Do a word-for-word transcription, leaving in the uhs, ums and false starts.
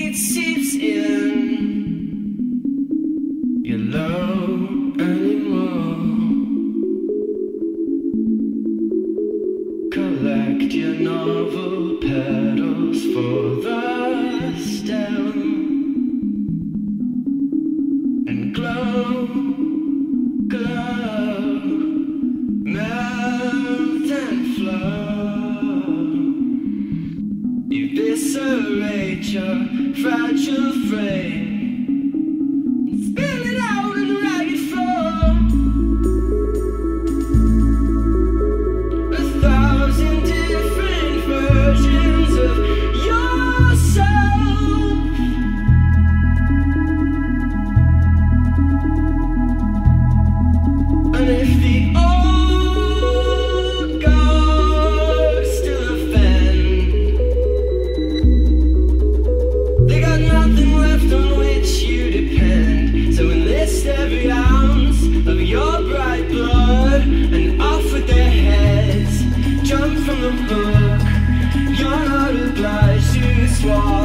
it seeps in your love anymore. Collect your novel petals for the stem and glow, glow, melt and flow. Eviscerate your fragile frame, spill it out in ragged form. A thousand different versions of yourself. And if the old gods still offend, they got nothing left on which you depend. So enlist every ounce of your bright blood and off with their heads. Jump from the hook, you're not obliged to swallow.